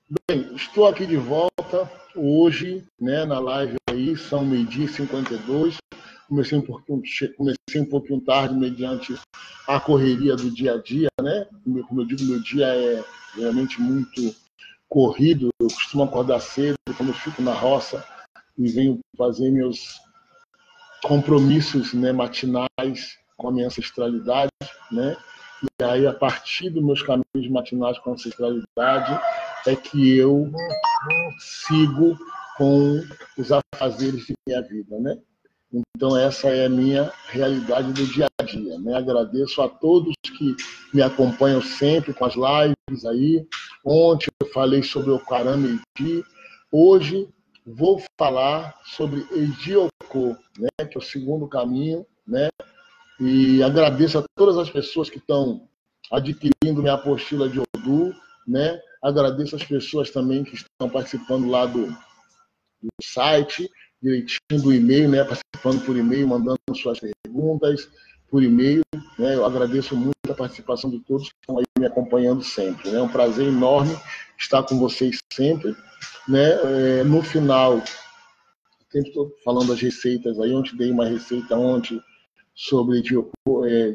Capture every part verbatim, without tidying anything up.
Bem, estou aqui de volta hoje, né, na live aí, são meio-dia e cinquenta e dois. Comecei um, pouquinho, comecei um pouquinho tarde, mediante a correria do dia a dia, né? Como eu digo, meu dia é realmente muito corrido. Eu costumo acordar cedo, quando eu fico na roça e venho fazer meus compromissos, né, matinais com a minha ancestralidade, né? E aí, a partir dos meus caminhos matinais com a ancestralidade, é que eu sigo com os afazeres de minha vida, né? Então, essa é a minha realidade do dia a dia, né? Agradeço a todos que me acompanham sempre com as lives aí. Ontem eu falei sobre o Karame Eiji. Hoje vou falar sobre Eiji-Oko, né? Que é o segundo caminho, né? E agradeço a todas as pessoas que estão adquirindo minha apostila de Odu, né? Agradeço as pessoas também que estão participando lá do, do site, direitinho do e-mail, né? Participando por e-mail, mandando suas perguntas por e-mail, né? Eu agradeço muito a participação de todos que estão aí me acompanhando sempre, né? É um prazer enorme estar com vocês sempre, né? É, no final, sempre estou falando das receitas aí. Ontem dei uma receita ontem sobre é,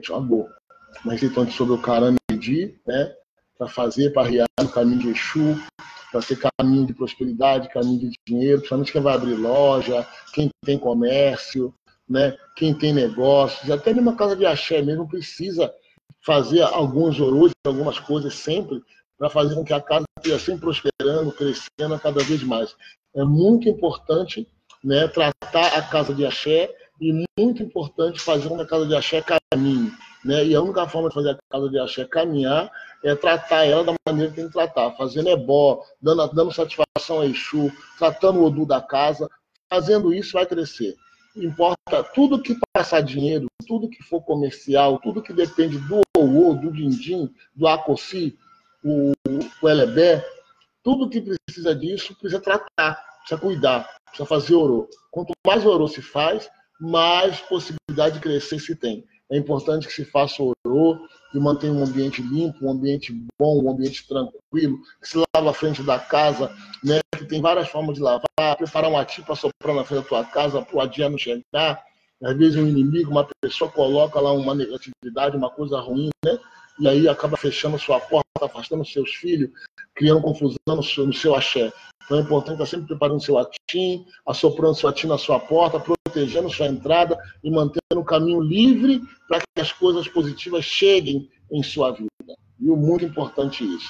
uma receita sobre o Karame Eiji, né? Para fazer, para arriar no caminho de Exu, para ser caminho de prosperidade, caminho de dinheiro, principalmente quem vai abrir loja, quem tem comércio, né? Quem tem negócios, até numa casa de axé mesmo precisa fazer alguns orôs, algumas coisas sempre, para fazer com que a casa esteja sempre prosperando, crescendo cada vez mais. É muito importante, né, tratar a casa de axé, e muito importante fazer com que a casa de axé caminhe, né? E a única forma de fazer a casa de axé caminhar é tratar ela da maneira que tem que tratar, fazendo ebó, dando, dando satisfação a Exu, tratando o Odu da casa. Fazendo isso vai crescer. Importa tudo que passar dinheiro, tudo que for comercial, tudo que depende do Owô, do Dindim, do Acossi, o, o Elebé, tudo que precisa disso precisa tratar, precisa cuidar, precisa fazer orô. Quanto mais orô se faz, mais possibilidade de crescer se tem. É importante que se faça orô, que mantenha um ambiente limpo, um ambiente bom, um ambiente tranquilo, que se lava a frente da casa, né? Que tem várias formas de lavar, preparar um ati para soprar na frente da tua casa, para o adia não chegar. Às vezes um inimigo, uma pessoa coloca lá uma negatividade, uma coisa ruim, né? E aí acaba fechando sua porta, afastando seus filhos, criando confusão no seu, no seu axé. Então é importante estar sempre preparando seu atim, assoprando seu atim na sua porta, protegendo sua entrada e mantendo o caminho livre para que as coisas positivas cheguem em sua vida. Viu? Muito importante isso.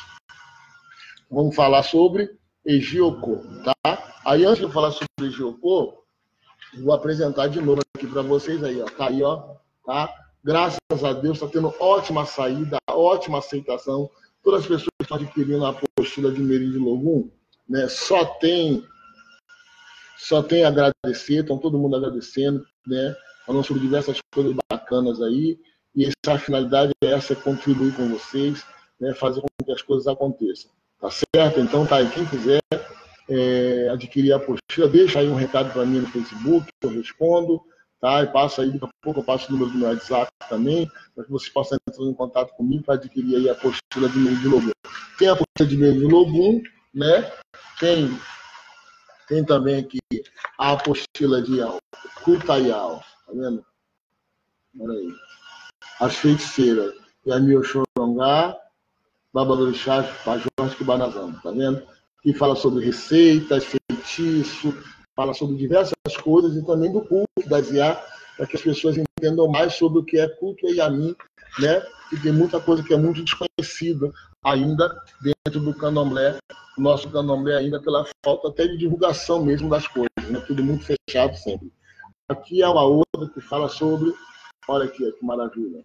Vamos falar sobre Eiji-Oko, tá? Aí antes de eu falar sobre Eiji-Oko, vou apresentar de novo aqui para vocês aí, ó. Tá aí, ó, tá? Graças a Deus está tendo ótima saída, ótima aceitação. Todas as pessoas que estão adquirindo a apostila de Meri de Logum, né, só tem só tem a agradecer, estão todo mundo agradecendo, né, falando sobre diversas coisas bacanas aí, e essa finalidade é essa, é contribuir com vocês, né, fazer com que as coisas aconteçam, tá certo? Então tá aí, quem quiser é, adquirir a apostila, deixa aí um recado para mim no Facebook, eu respondo, tá? E passa aí, daqui a pouco eu passo o número do meu WhatsApp também, para que vocês possam entrar em contato comigo para adquirir aí a apostila de Meri de Logum. Tem a apostila de Meri de Logum, né? Tem, tem também aqui a apostila de Kutayal, tá vendo? Olha aí. As feiticeiras, Yamio Xorongá, Babadorixá, Pajós e Banazão, tá vendo? Que fala sobre receitas, feitiço, fala sobre diversas coisas e também do culto da Ziá, para que as pessoas entendam mais sobre o que é culto e Yami, né? E tem muita coisa que é muito desconhecida ainda dentro do candomblé, o nosso candomblé ainda pela falta até de divulgação mesmo das coisas, né? Tudo muito fechado sempre. Aqui é uma outra que fala sobre, olha aqui, que maravilha.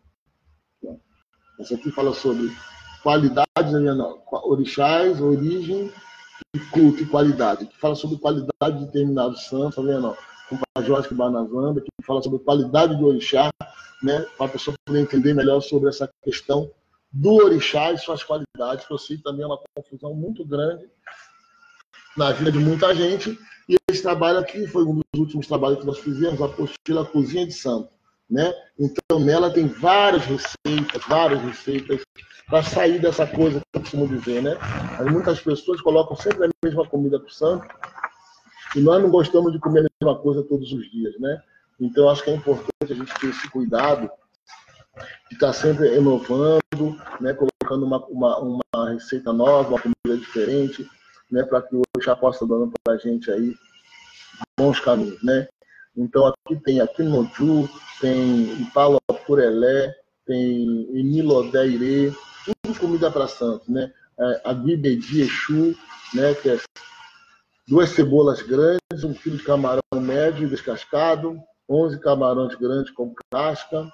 Essa aqui fala sobre qualidades, não, orixás, origem e culto e qualidade, que fala sobre qualidade de determinados santos, tá vendo? Com Pajós e Banazanda, que fala sobre qualidade de orixá, né? Para a pessoa poder entender melhor sobre essa questão do orixá e suas qualidades, que eu sei que também é uma confusão muito grande na vida de muita gente. E esse trabalho aqui foi um dos últimos trabalhos que nós fizemos, a apostila Cozinha de Santo, né? Então, nela tem várias receitas, várias receitas para sair dessa coisa que eu costumo dizer, né? Aí muitas pessoas colocam sempre a mesma comida para o santo e nós não gostamos de comer a mesma coisa todos os dias, né? Então, acho que é importante a gente ter esse cuidado de estar sempre inovando, né? Colocando uma, uma, uma receita nova, uma comida diferente, né? Para que o Orixá possa dando para a gente aí bons caminhos, né? Então, aqui tem Akinoju, tem Ipalopurelé, tem Enilodeire, tudo comida para santo, né? Aguibedi Exu, né? Que é duas cebolas grandes, um quilo de camarão médio descascado, onze camarões grandes com casca,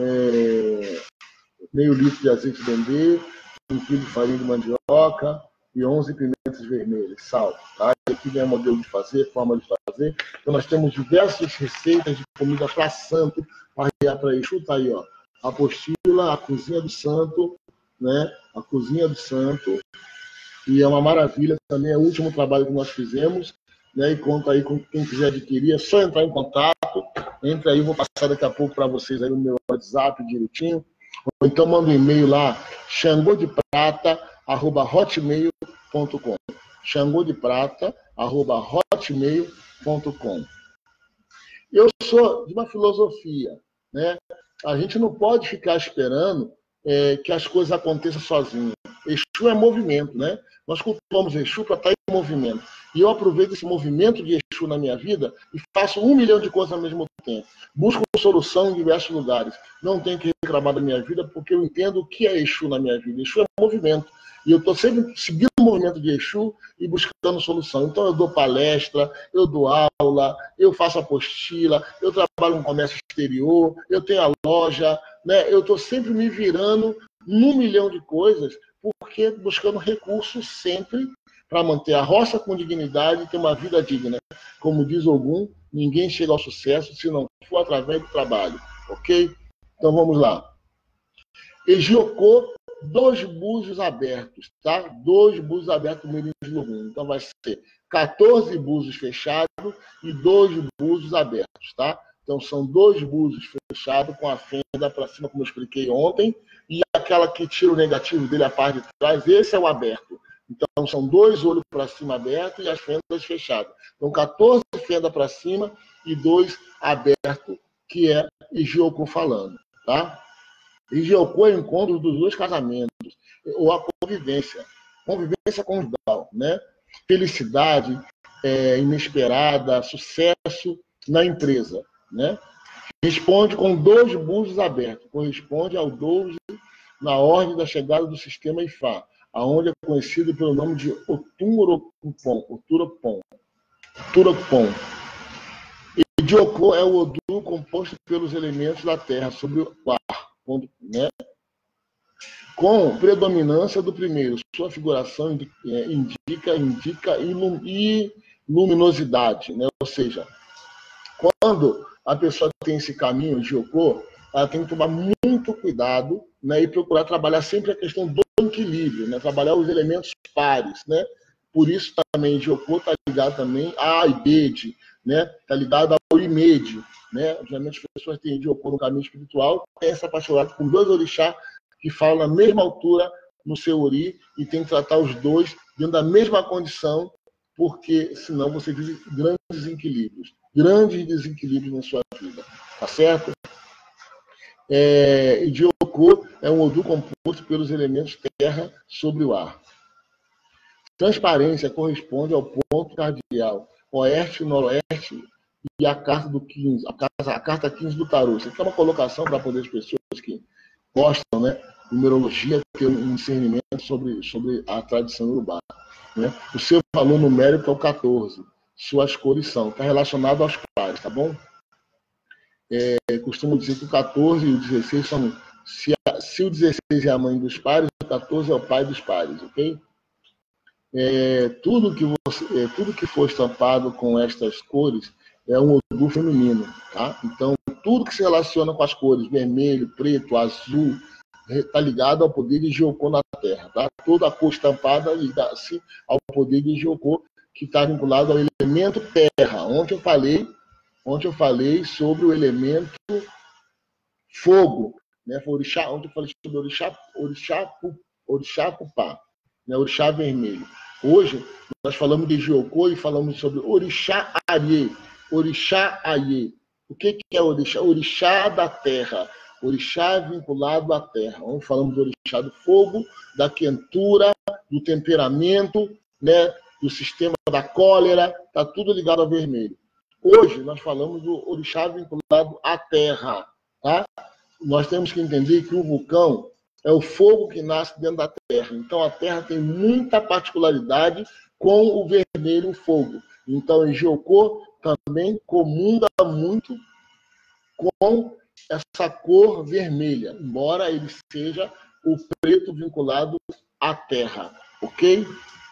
é, meio litro de azeite de dendê, um quilo de farinha de mandioca e onze pimentas vermelhas, sal. Tá? Aqui vem o modelo de fazer, forma de fazer. Então, nós temos diversas receitas de comida para santo, para Exu, tá aí, ó. A apostila, a cozinha do santo, né? A cozinha do santo. E é uma maravilha também, é o último trabalho que nós fizemos, né? E conta aí com quem quiser adquirir, é só entrar em contato. Entra aí, vou passar daqui a pouco para vocês aí no meu WhatsApp direitinho. Ou então manda um e-mail lá, xangodeprata arroba hotmail ponto com. xangodeprata arroba hotmail ponto com. Eu sou de uma filosofia, né? A gente não pode ficar esperando é, que as coisas aconteçam sozinhas. Exu é movimento, né? Nós cultuamos Exu para estar em movimento. E eu aproveito esse movimento de Exu na minha vida e faço um milhão de coisas ao mesmo tempo. Busco solução em diversos lugares. Não tenho que reclamar da minha vida porque eu entendo o que é Exu na minha vida. Exu é movimento. E eu estou sempre seguindo o movimento de Exu e buscando solução. Então eu dou palestra, eu dou aula, eu faço apostila, eu trabalho no comércio exterior, eu tenho a loja, né? Eu estou sempre me virando num milhão de coisas, porque buscando recursos sempre para manter a roça com dignidade e ter uma vida digna. Como diz Ogum, ninguém chega ao sucesso se não for através do trabalho. Ok? Então vamos lá. Ejiocô, dois búzios abertos, tá? Dois búzios abertos no meio de Ogum. Então vai ser quatorze búzios fechados e dois búzios abertos, tá? Então são dois búzios fechados com a fenda para cima, como eu expliquei ontem, e aquela que tira o negativo dele, a parte de trás, esse é o aberto. Então são dois olhos para cima abertos e as fendas fechadas. Então quatorze fendas para cima e dois abertos, que é Ejiocô falando, tá? Ejiocô é o encontro dos dois casamentos, ou a convivência. Convivência conjugal, né? Felicidade é, inesperada, sucesso na empresa, né? Responde com dois búzios abertos. Corresponde ao doze na ordem da chegada do sistema Ifá, aonde é conhecido pelo nome de Oturopon. Oturopon. Oturopon. Ejiocô é o Odu composto pelos elementos da terra sobre o ar, né? Com predominância do primeiro. Sua figuração indica, indica ilum, luminosidade, né? Ou seja, quando a pessoa tem esse caminho de Ejiocô, ela tem que tomar muito cuidado, né, e procurar trabalhar sempre a questão do equilíbrio, né, trabalhar os elementos pares, né? Por isso também Ejiocô está ligado também a Ibede, né? Está ligado ao Imede, né? Geralmente as pessoas têm Ejiocô no caminho espiritual, tem essa particularidade com dois orixás que falam na mesma altura no seu ori e tem que tratar os dois dentro da mesma condição, porque senão você vive grandes desequilíbrios, grandes desequilíbrios na sua vida, tá certo? É, Ejiocô é um Odu composto pelos elementos terra sobre o ar. Transparência corresponde ao ponto cardial, oeste e noroeste, e a carta do quinze, a carta, a carta quinze do tarô. Isso aqui é uma colocação para poder as pessoas que gostam, né, de numerologia, ter um discernimento sobre, sobre a tradição urubá, né? O seu valor numérico é o quatorze. Suas cores são, está relacionado aos pares, tá bom? É, costumo dizer que o quatorze e o dezesseis são, se, a, se o dezesseis é a mãe dos pares, o quatorze é o pai dos pares, ok? É, tudo, que você, é, tudo que for estampado com estas cores é um Odu feminino, tá? Então, tudo que se relaciona com as cores vermelho, preto, azul, está ligado ao poder de Ejiocô na Terra, tá? Toda a cor estampada liga-se ao poder de Ejiocô, que está vinculado ao elemento terra. Ontem eu falei, ontem eu falei sobre o elemento fogo, né? Foi orixá, ontem eu falei sobre orixá, orixá, orixá Pupá, né? Orixá vermelho. Hoje nós falamos de Jiokô e falamos sobre orixá Aie, orixá Aie. O que, que é orixá? Orixá da terra, orixá vinculado à terra. Ontem falamos do orixá do fogo, da quentura, do temperamento, né? Do sistema da cólera, está tudo ligado ao vermelho. Hoje nós falamos do orixá vinculado à terra, tá? Nós temos que entender que o vulcão é o fogo que nasce dentro da terra. Então a terra tem muita particularidade com o vermelho, o fogo. Então em Jiokô também comunga muito com essa cor vermelha, embora ele seja o preto vinculado à terra, ok?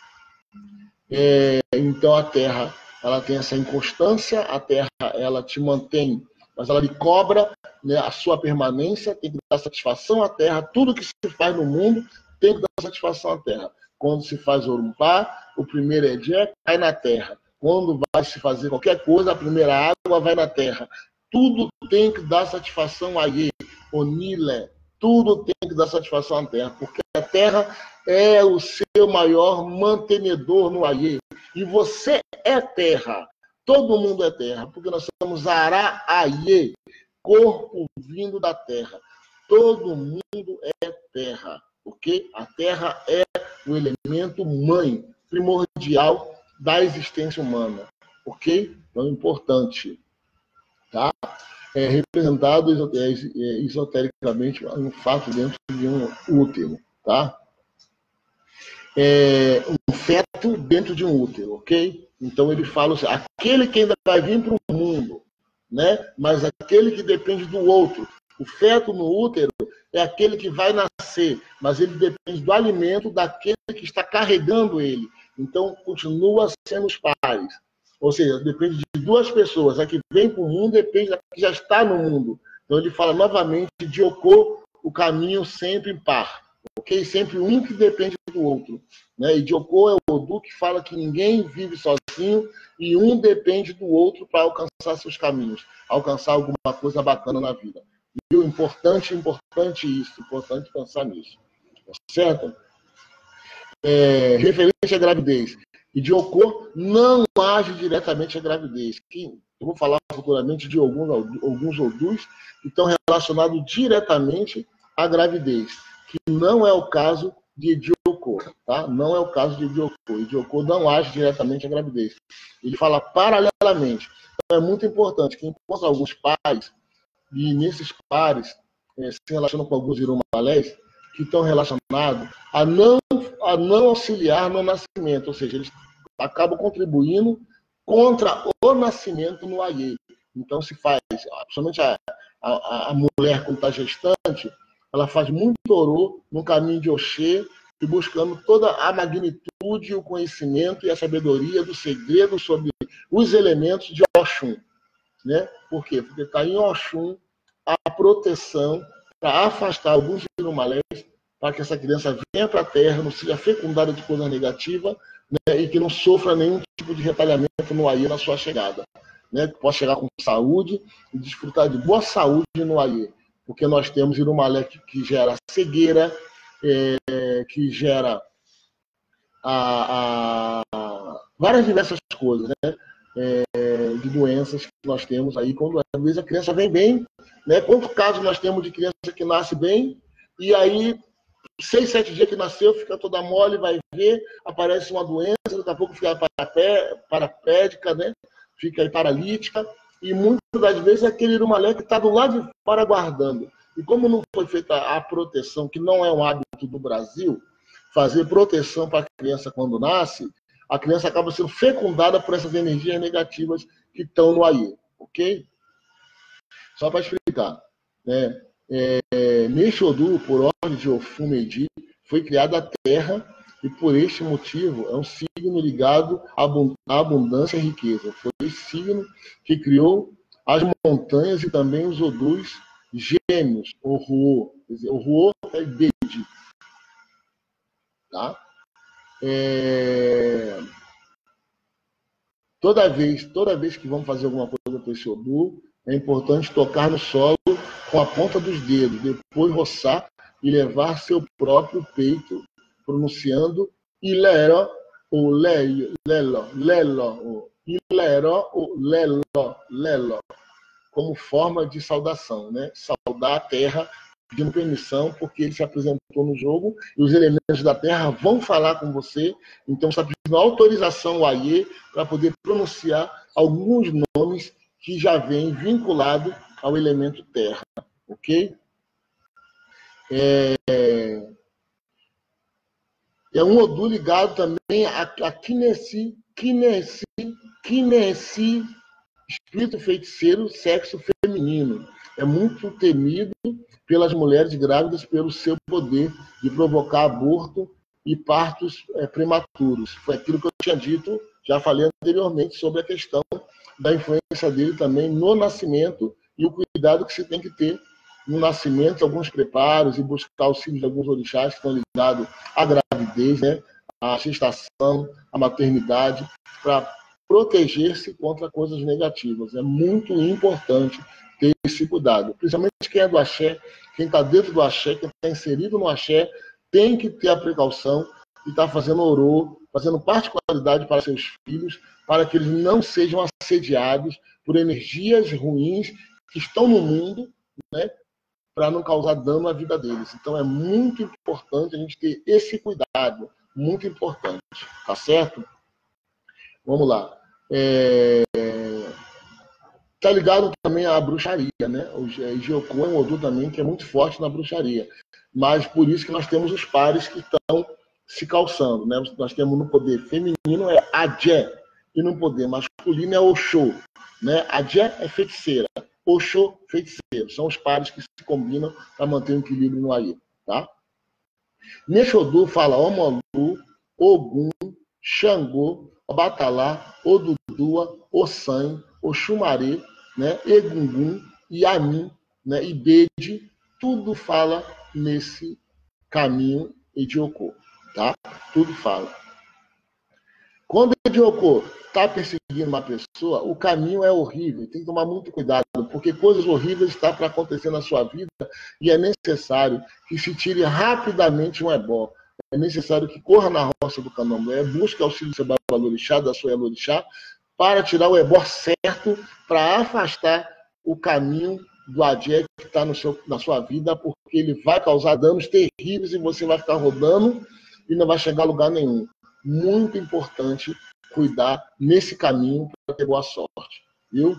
É, então a terra, ela tem essa inconstância, a terra, ela te mantém, mas ela lhe cobra, né, a sua permanência, tem que dar satisfação à terra. Tudo que se faz no mundo tem que dar satisfação à terra. Quando se faz Orumpá, o primeiro Edé cai na terra. Quando vai se fazer qualquer coisa, a primeira água vai na terra. Tudo tem que dar satisfação a Ye, Onile. Tudo tem que dar satisfação à terra, porque a terra é o seu maior mantenedor no Aie. E você é terra. Todo mundo é terra, porque nós somos Ará Aie, corpo vindo da terra. Todo mundo é terra, porque a terra é o elemento mãe, primordial da existência humana, ok? Então é importante, tá? É representado esotericamente um fato dentro de um útero, tá? É um feto dentro de um útero, ok? Então ele fala assim, aquele que ainda vai vir para o mundo, né? Mas aquele que depende do outro. O feto no útero é aquele que vai nascer, mas ele depende do alimento daquele que está carregando ele. Então continua sendo os pares. Ou seja, depende de duas pessoas. A que vem para o mundo depende da que já está no mundo. Então ele fala novamente de Jiokô, o caminho sempre em par. Ok? Sempre um que depende do outro. Né? E Jiokô é o Odu que fala que ninguém vive sozinho e um depende do outro para alcançar seus caminhos, alcançar alguma coisa bacana na vida. E o importante, importante isso, importante pensar nisso. Certo? É, referente à gravidez. E Jiokô não age diretamente à gravidez. Que eu vou falar futuramente de alguns, alguns Odus que estão relacionados diretamente à gravidez, que não é o caso de Jiokô, tá? Não é o caso de Jiokô. E Jiokô não age diretamente à gravidez. Ele fala paralelamente. Então é muito importante que encontre alguns pares, e nesses pares é, se relacionam com alguns irumalés, que estão relacionados a não, a não auxiliar no nascimento, ou seja, eles acabam contribuindo contra o nascimento no Aie. Então se faz, principalmente a, a, a mulher quando está gestante, ela faz muito orô no caminho de Oxê, e buscando toda a magnitude, o conhecimento e a sabedoria do segredo sobre os elementos de Oxum. Né? Por quê? Porque está em Oxum a proteção para afastar alguns irumalés, para que essa criança venha para a Terra, não seja fecundada de coisa negativa, né, e que não sofra nenhum tipo de retalhamento no Aie na sua chegada. Né, que possa chegar com saúde e desfrutar de boa saúde no Aie. Porque nós temos irumalé que, que gera cegueira, é, que gera a, a, várias diversas coisas, né? É, de doenças que nós temos aí, quando às vezes a criança vem bem, né? Quantos casos nós temos de criança que nasce bem, e aí, seis, sete dias que nasceu, fica toda mole, vai ver, aparece uma doença, daqui a pouco fica paraplégica, né? Fica aí paralítica, e muitas das vezes é aquele irumalé que está do lado de fora aguardando. E como não foi feita a proteção, que não é um hábito do Brasil, fazer proteção para a criança quando nasce, a criança acaba sendo fecundada por essas energias negativas que estão no Aie, ok? Só para explicar, né? É, neste Odu, por ordem de Ofum Medi, foi criada a Terra e por este motivo é um signo ligado à abundância e riqueza. Foi esse signo que criou as montanhas e também os Odus gêmeos, o Ruô. O Ruô é Bedi. Tá? É... Toda vez, toda vez que vamos fazer alguma coisa para esse Odu, é importante tocar no solo com a ponta dos dedos, depois roçar e levar seu próprio peito, pronunciando ilero ou lelo, lelo, lelo, ilero ou lelo, lelo, como forma de saudação, né? Saudar a terra pedindo permissão, porque ele se apresentou no jogo e os elementos da terra vão falar com você, então você está pedindo autorização ao Aie para poder pronunciar alguns nomes que já vêm vinculados ao elemento terra, ok? É, é um Odu ligado também a, a Kinesi, Kinesi, Kinesi, espírito feiticeiro, sexo feminino. É muito temido pelas mulheres grávidas pelo seu poder de provocar aborto e partos é, prematuros. Foi aquilo que eu tinha dito, já falei anteriormente, sobre a questão da influência dele também no nascimento e o cuidado que se tem que ter no nascimento, alguns preparos e buscar auxílio de alguns orixás que estão ligados à gravidez, né, à gestação, à maternidade, para proteger-se contra coisas negativas. É muito importante ter esse cuidado. Principalmente quem é do axé, quem está dentro do axé, quem está inserido no axé, tem que ter a precaução de estar fazendo orô, fazendo particularidade para seus filhos, para que eles não sejam assediados por energias ruins que estão no mundo, né, para não causar dano à vida deles. Então é muito importante a gente ter esse cuidado, muito importante, tá certo? Vamos lá. É... Tá ligado também à bruxaria, né? O Jiokô é um Odu também que é muito forte na bruxaria. Mas por isso que nós temos os pares que estão se calçando, né? Nós temos no poder feminino é Adjé e no poder masculino é Oxô, né? Adjé é feiticeira, Oxô feiticeiro. São os pares que se combinam para manter o equilíbrio no Aie, tá? Nesse Odu fala Omolu, Ogum, Xangô, Obatalá, Odudua, Ossan, Oxumaré, né, Egungun, Yamin, né, Ibede, tudo fala nesse caminho Ediocô, tá? Tudo fala. Quando Ediocô está perseguindo uma pessoa, o caminho é horrível, tem que tomar muito cuidado, porque coisas horríveis estão para acontecer na sua vida e é necessário que se tire rapidamente um ebó. É necessário que corra na roça do candomblé, busque auxílio do seu babalorixá, da sua elorixá, para tirar o ebó certo, para afastar o caminho do Adjé que está na sua vida, porque ele vai causar danos terríveis e você vai ficar rodando e não vai chegar a lugar nenhum. Muito importante cuidar nesse caminho para ter boa sorte, viu?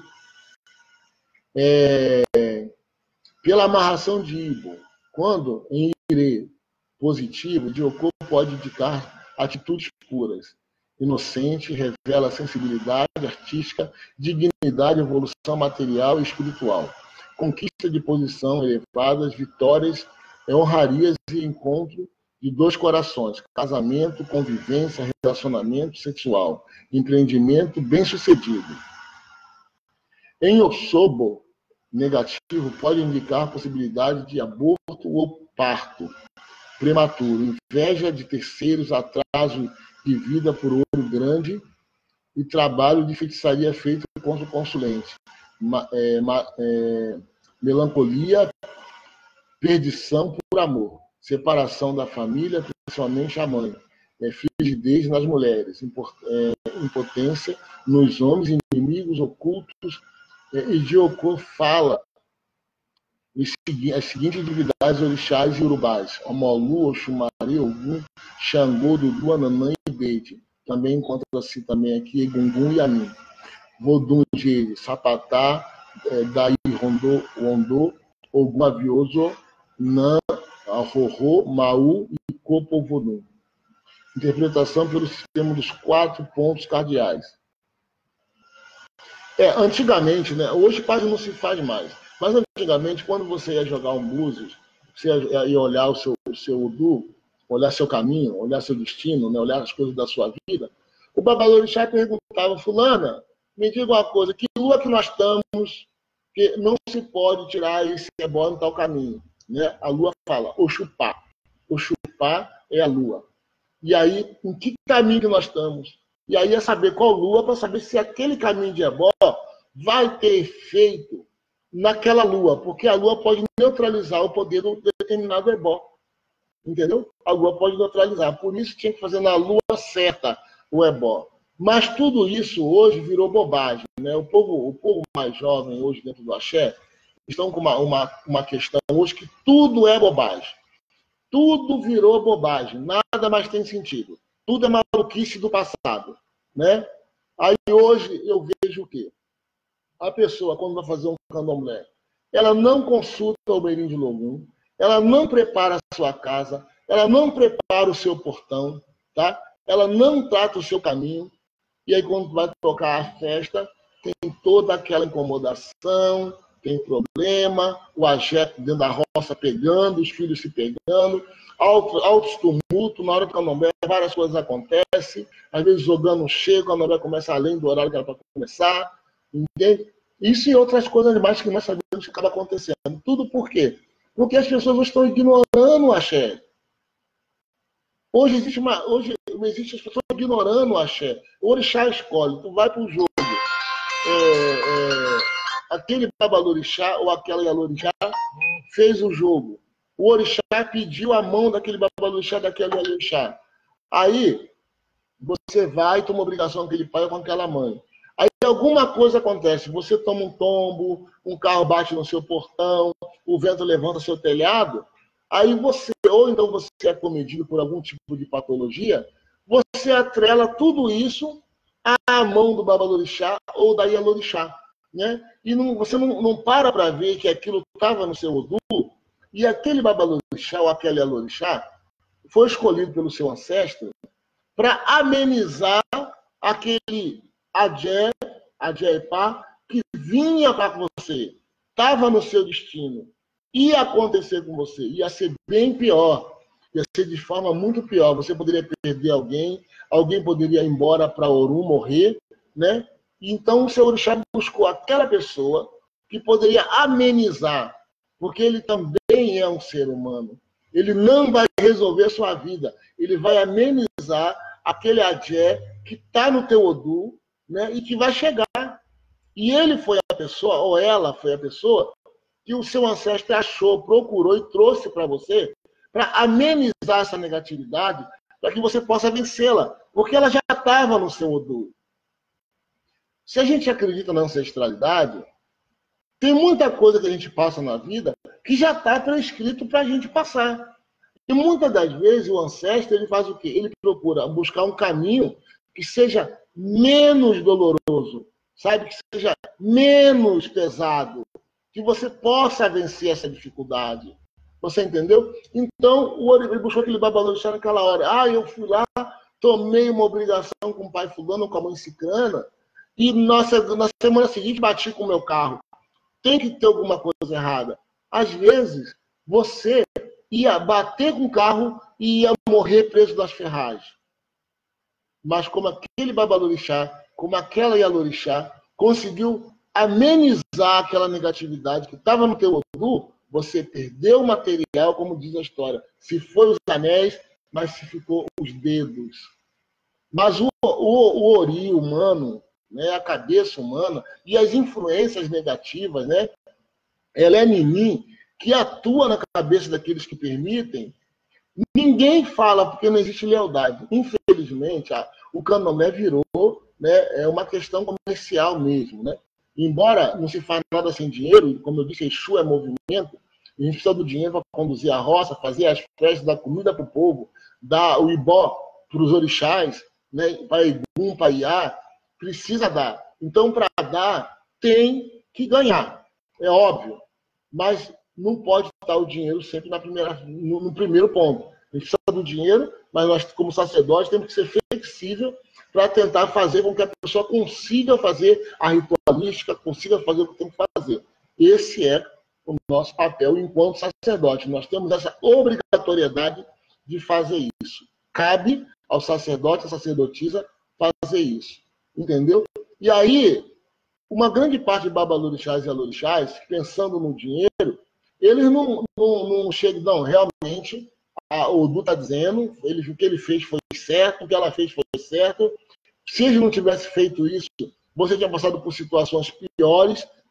É... Pela amarração de Ibo, quando em Ire positivo, Jiokô pode indicar atitudes puras. Inocente, revela sensibilidade artística, dignidade, evolução material e espiritual. Conquista de posição elevadas, vitórias, honrarias e encontro de dois corações. Casamento, convivência, relacionamento sexual. Empreendimento bem-sucedido. Em Osobo, negativo, pode indicar a possibilidade de aborto ou parto prematuro, inveja de terceiros, atraso de vida por ouro grande e trabalho de feitiçaria feito contra o consulente. Ma, é, ma, é, melancolia, perdição por amor, separação da família, principalmente a mãe, é, frigidez nas mulheres, é, impotência nos homens, inimigos ocultos. É, e Jiokô fala as seguintes divindades orixás e urubás: Omolu, Oxumaré, Ogum, Xangô, Dudu, Ananã e Ibede. Também encontra-se também aqui Egungun e Yamin. Vodun, Jere, Sapatá, é, Daí, Rondô, Rondô, Ogum, Avioso, Nan, Arrorô, Maú e Copo Vodun. Interpretação pelo sistema dos quatro pontos cardeais. É, antigamente, né? Hoje quase não se faz mais. Mas antigamente, quando você ia jogar um búzios, você ia olhar o seu, o seu Odu, olhar seu caminho, olhar seu destino, né? Olhar as coisas da sua vida, o babalorixá perguntava: fulana, me diga uma coisa, que lua que nós estamos, que não se pode tirar esse ebó no tal caminho, né? A lua fala, Oxupá. Oxupá é a lua. E aí, em que caminho que nós estamos? E aí é saber qual lua, para saber se aquele caminho de ebó vai ter efeito naquela lua, porque a lua pode neutralizar o poder do determinado ebó. Entendeu? A lua pode neutralizar. Por isso tinha que fazer na lua certa o ebó. Mas tudo isso hoje virou bobagem. Né? O povo, o povo mais jovem hoje dentro do axé estão com uma, uma, uma questão hoje que tudo é bobagem. Tudo virou bobagem. Nada mais tem sentido. Tudo é maluquice do passado. Né? Aí hoje eu vejo o quê? A pessoa, quando vai fazer um candomblé, ela não consulta o Beirinho de Logum, ela não prepara a sua casa, ela não prepara o seu portão, tá? Ela não trata o seu caminho, e aí quando vai tocar a festa, tem toda aquela incomodação, tem problema, o axé dentro da roça pegando, os filhos se pegando, altos, altos tumultos, na hora do candomblé várias coisas acontecem, às vezes jogando um cheio, o candomblé começa além do horário que era para começar, entende? Isso e outras coisas mais que nós sabemos que acaba acontecendo. Tudo por quê? Porque as pessoas estão ignorando o axé. Hoje existe uma. Hoje existe as pessoas ignorando o axé. O orixá escolhe. Tu vai para o jogo. É, é, aquele babalorixá ou aquela yalorixá fez o jogo. O orixá pediu a mão daquele babalorixá, daquele yalorixá. Aí você vai e toma obrigação com aquele pai ou com aquela mãe. Aí alguma coisa acontece, você toma um tombo, um carro bate no seu portão, o vento levanta seu telhado, aí você, ou então você é cometido por algum tipo de patologia, você atrela tudo isso à mão do babalorixá ou da yalorixá, né? E não, você não, não para para ver que aquilo estava no seu odô, e aquele babalorixá ou aquele yalorixá foi escolhido pelo seu ancestro para amenizar aquele Adjé, Adjé-Ipá, que vinha para você, estava no seu destino, ia acontecer com você, ia ser bem pior, ia ser de forma muito pior. Você poderia perder alguém, alguém poderia ir embora para Orum, morrer, né? Então o seu orixá buscou aquela pessoa que poderia amenizar, porque ele também é um ser humano. Ele não vai resolver sua vida, ele vai amenizar aquele Adjé que está no teu Odô, né, e que vai chegar. E ele foi a pessoa, ou ela foi a pessoa, que o seu ancestro achou, procurou e trouxe para você, para amenizar essa negatividade, para que você possa vencê-la, porque ela já estava no seu Odô. Se a gente acredita na ancestralidade, tem muita coisa que a gente passa na vida que já está prescrito para a gente passar. E muitas das vezes o ancestro ele faz o quê? Ele procura buscar um caminho que seja menos doloroso, sabe? Que seja menos pesado, que você possa vencer essa dificuldade. Você entendeu? Então, o ele buscou aquele babalorixá naquela hora. Ah, eu fui lá, tomei uma obrigação com o pai fulano, com a mãe ciclana, e nossa, na semana seguinte bati com o meu carro. Tem que ter alguma coisa errada. Às vezes, você ia bater com o carro e ia morrer preso das ferragens. Mas como aquele babalorixá, como aquela yalorixá, conseguiu amenizar aquela negatividade que estava no teu odô, você perdeu o material, como diz a história. Se foi os anéis, mas se ficou os dedos. Mas o, o, o ori humano, né, a cabeça humana e as influências negativas, né, ela é Nini, que atua na cabeça daqueles que permitem. Ninguém fala porque não existe lealdade. Infelizmente, a, o candomblé virou, né, é uma questão comercial mesmo. Né? Embora não se faça nada sem dinheiro, como eu disse, Exu é movimento, a gente precisa do dinheiro para conduzir a roça, fazer as festas, dar comida para o povo, dar o ibó para os orixás, né, para Egum, para Iá, precisa dar. Então, para dar, tem que ganhar. É óbvio. Mas não pode estar o dinheiro sempre na primeira, no, no primeiro ponto. A gente precisa do dinheiro, mas nós, como sacerdotes, temos que ser flexível para tentar fazer com que a pessoa consiga fazer a ritualística, consiga fazer o que tem que fazer. Esse é o nosso papel enquanto sacerdote. Nós temos essa obrigatoriedade de fazer isso. Cabe ao sacerdote, à sacerdotisa, fazer isso. Entendeu? E aí, uma grande parte de babalorixás e alorixás, pensando no dinheiro, eles não, não, não chegam, não, realmente, a, o Odô está dizendo, ele, o que ele fez foi certo, o que ela fez foi certo. Se ele não tivesse feito isso, você tinha passado por situações piores,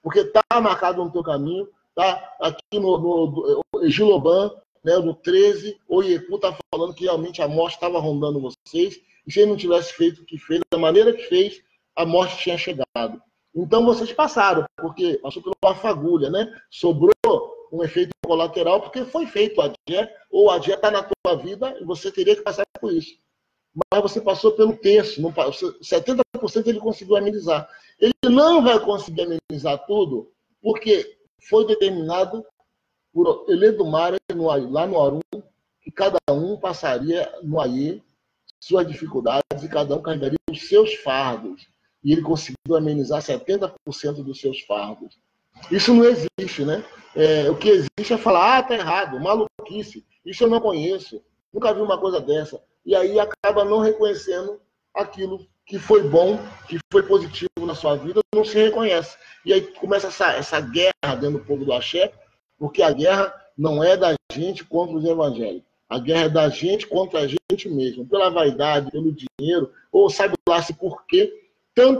porque está marcado no teu caminho, tá? Aqui no, no, no Giloban, né, no treze, o Ieku está falando que realmente a morte estava rondando vocês, e se ele não tivesse feito o que fez, da maneira que fez, a morte tinha chegado. Então vocês passaram, porque passou por uma fagulha, né? Sobrou um efeito colateral, porque foi feito a Adé, ou a Adé está na tua vida, e você teria que passar por isso. Mas você passou pelo terço, não, setenta por cento ele conseguiu amenizar. Ele não vai conseguir amenizar tudo, porque foi determinado por Eledumare, lá no Arum, que cada um passaria no Aie suas dificuldades e cada um carregaria os seus fardos. E ele conseguiu amenizar setenta por cento dos seus fardos. Isso não existe, né? É, o que existe é falar, ah, tá errado, maluquice, isso eu não conheço, nunca vi uma coisa dessa. E aí acaba não reconhecendo aquilo que foi bom, que foi positivo na sua vida, não se reconhece. E aí começa essa, essa guerra dentro do povo do Axé, porque a guerra não é da gente contra os evangélicos. A guerra é da gente contra a gente mesmo, pela vaidade, pelo dinheiro, ou sabe lá se por quê. Tanta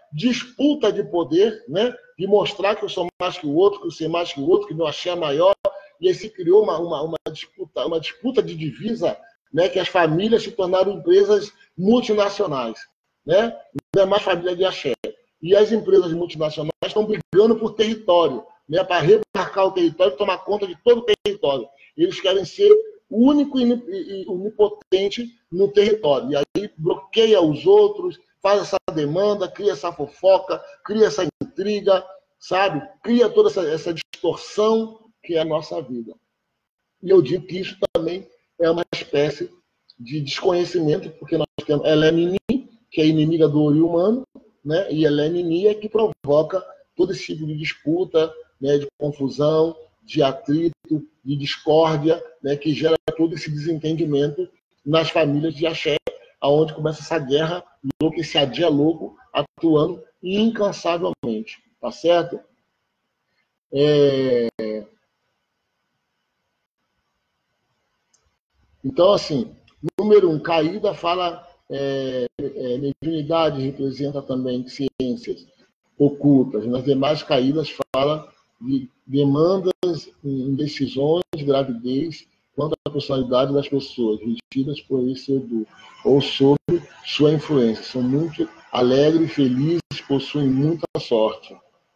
disputa de poder, né? De mostrar que eu sou mais que o outro, que eu sei mais que o outro, que meu axé é maior. E aí se criou uma, uma, uma, disputa, uma disputa de divisa, né? Que as famílias se tornaram empresas multinacionais. Né? Não é mais família de axé. E as empresas multinacionais estão brigando por território, né? Para remarcar o território e tomar conta de todo o território. Eles querem ser único e onipotente no território. E aí bloqueia os outros, faz essa demanda, cria essa fofoca, cria essa intriga, sabe? Cria toda essa, essa distorção que é a nossa vida. E eu digo que isso também é uma espécie de desconhecimento, porque nós temos Elé-Nini, que é inimiga do ori humano, né? E Elé-Nini é que provoca todo esse tipo de disputa, né? De confusão, de atrito, de discórdia, né? Que gera todo esse desentendimento nas famílias de axé, aonde começa essa guerra louca, esse adia louco, atuando incansavelmente. Tá certo? É... Então, assim, número um, caída fala, é, é, mediunidade representa também ciências ocultas. Nas demais caídas fala de demandas, indecisões, gravidez, quanto à personalidade das pessoas, regidas por esse Edu, ou sobre sua influência. São muito alegres, felizes, possuem muita sorte.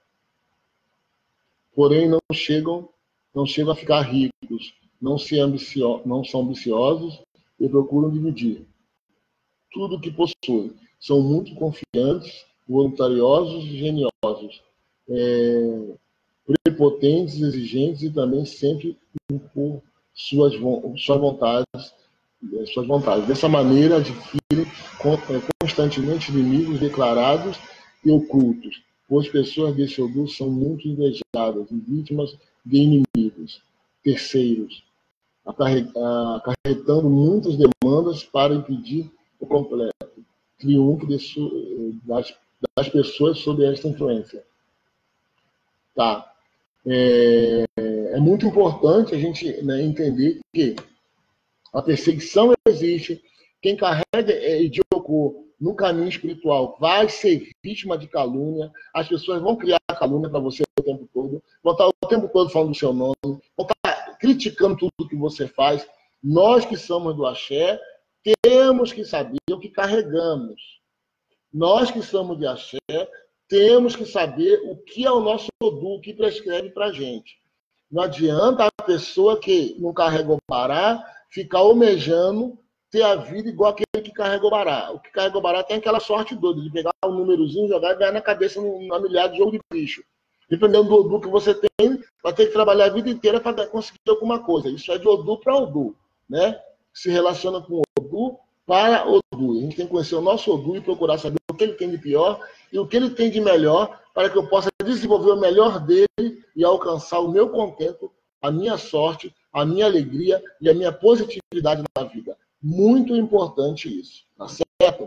Porém, não chegam, não chegam a ficar ricos, não, se ambicio, não são ambiciosos e procuram dividir tudo o que possuem. São muito confiantes, voluntariosos e geniosos, é, prepotentes, exigentes e também sempre por suas, suas vontades, suas vontades. Dessa maneira, adquirem constantemente inimigos declarados e ocultos, pois pessoas desse Odu são muito invejadas e vítimas de inimigos terceiros, acarretando muitas demandas para impedir o completo triunfo de su, das, das pessoas sob esta influência. Tá. É, é muito importante a gente, né, entender que a perseguição existe. Quem carrega Idioko no caminho espiritual vai ser vítima de calúnia. As pessoas vão criar calúnia para você o tempo todo, vão estar o tempo todo falando do seu nome, vão estar criticando tudo que você faz. Nós que somos do axé, temos que saber o que carregamos. Nós que somos de axé, temos que saber o que é o nosso Odu, o que prescreve para a gente. Não adianta a pessoa que não carrega o bará ficar almejando ter a vida igual aquele que carrega o bará. O que carrega o bará tem aquela sorte doida de pegar um númerozinho, jogar e ganhar na cabeça na milhar de jogo de bicho. Dependendo do Odu que você tem, vai ter que trabalhar a vida inteira para conseguir alguma coisa. Isso é de Odu para Odu, né? Se relaciona com o Odu para Odu. A gente tem que conhecer o nosso Odu e procurar saber o que ele tem de pior e o que ele tem de melhor para que eu possa desenvolver o melhor dele e alcançar o meu contento, a minha sorte, a minha alegria e a minha positividade na vida. Muito importante isso, tá certo?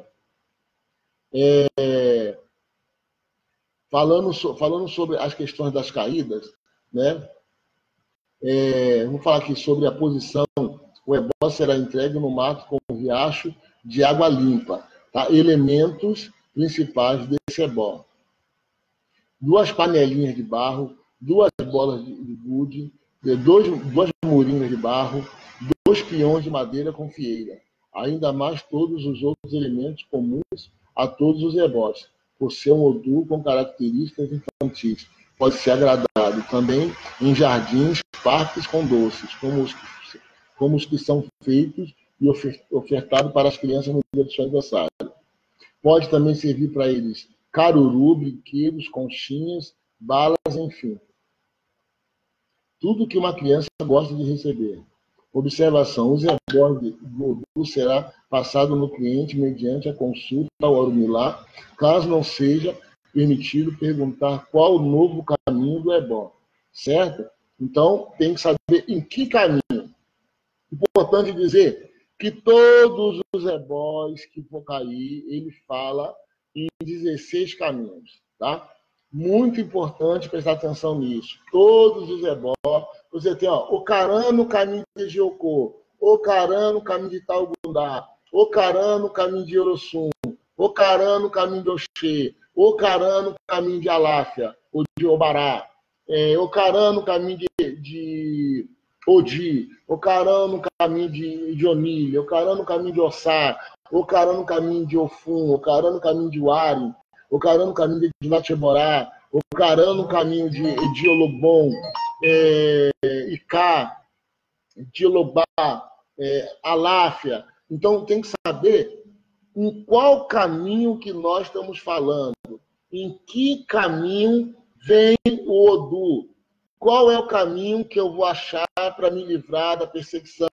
É... Falando, so... Falando sobre as questões das caídas, né? É... Vou falar aqui sobre a posição. O ebó será entregue no mato com um riacho de água limpa. Tá? Elementos principais desse ebó. duas panelinhas de barro, duas bolas de gude, dois, duas murinhas de barro, dois peões de madeira com fieira, ainda mais todos os outros elementos comuns a todos os ebós, por ser um odor com características infantis. Pode ser agradado também em jardins, parques com doces, como os, como os que são feitos e ofertados para as crianças no dia do seu aniversário. Pode também servir para eles caruru, brinquedos, conchinhas, balas, enfim. Tudo que uma criança gosta de receber. Observação: o ebó do odor será passado no cliente mediante a consulta ao Orumilá, caso não seja permitido perguntar qual o novo caminho do ebó. Certo? Então, tem que saber em que caminho. Importante dizer que todos os ebós que for cair, ele fala em dezesseis caminhos, tá? Muito importante prestar atenção nisso. Todos os ebós, você tem, ó, o Carã no caminho de Jiocô, o Carã no caminho de Taugundá, o Carã no caminho de Orossum, o Carã no caminho de Oxê, o Carã no caminho de Aláfia, ou de Obará, é, o Carã no caminho de, de Odi, o Carã no caminho de, de Onília, o Carã no caminho de Ossá, o Carã no caminho de Ofum, o Carã no caminho de Uari, o Carã no caminho de Nateborá, o Carã no caminho de, de Olobom, é, Icá, de Olobá, é, Aláfia. Então, tem que saber em qual caminho que nós estamos falando, em que caminho vem o Odu, qual é o caminho que eu vou achar para me livrar da perseguição,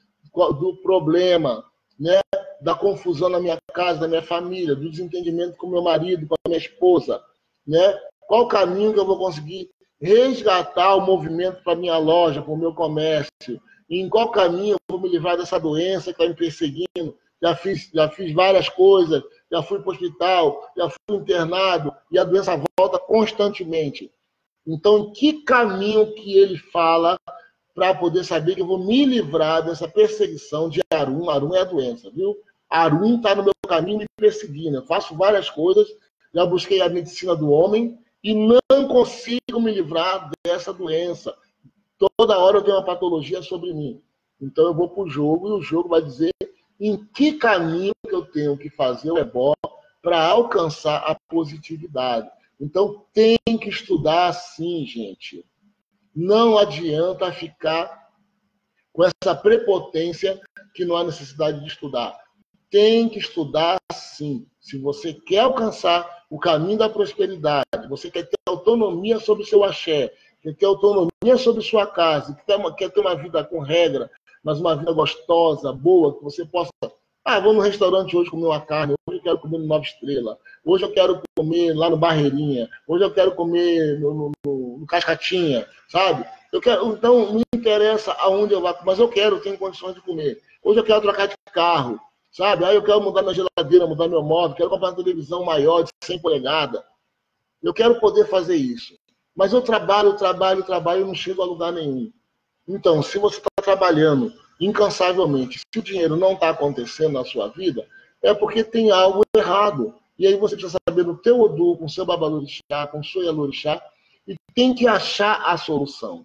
do problema, né? Da confusão na minha casa, na minha família, do desentendimento com meu marido, com a minha esposa, né? Qual o caminho que eu vou conseguir resgatar o movimento para minha loja, para o meu comércio? E em qual caminho eu vou me livrar dessa doença que está me perseguindo? Já fiz, já fiz várias coisas, já fui para o hospital, já fui internado, e a doença volta constantemente. Então, em que caminho que ele fala para poder saber que eu vou me livrar dessa perseguição de Arum? Arum é a doença, viu? Arum está no meu caminho me perseguindo. Eu faço várias coisas, já busquei a medicina do homem e não consigo me livrar dessa doença. Toda hora eu tenho uma patologia sobre mim. Então eu vou para o jogo e o jogo vai dizer em que caminho que eu tenho que fazer o ebó para alcançar a positividade. Então tem que estudar sim, gente. Não adianta ficar com essa prepotência que não há necessidade de estudar. Tem que estudar sim. Se você quer alcançar o caminho da prosperidade, você quer ter autonomia sobre o seu axé, quer ter autonomia sobre sua casa, quer ter uma, quer ter uma vida com regra, mas uma vida gostosa, boa, que você possa... Ah, vou no restaurante hoje comer uma carne, hoje eu quero comer no Nova Estrela, hoje eu quero comer lá no Barreirinha, hoje eu quero comer no, no, no Cascatinha, sabe? Eu quero, então, não interessa aonde eu vá, mas eu quero, eu tenho condições de comer. Hoje eu quero trocar de carro, sabe? Aí eu quero mudar minha geladeira, mudar meu móvel, quero comprar uma televisão maior de cem polegadas. Eu quero poder fazer isso. Mas eu trabalho, trabalho, trabalho e não chego a lugar nenhum. Então, se você está trabalhando incansavelmente, se o dinheiro não está acontecendo na sua vida, é porque tem algo errado. E aí você precisa saber do teu Odu, com o seu Babalorixá, com o seu Yalorixá, e tem que achar a solução.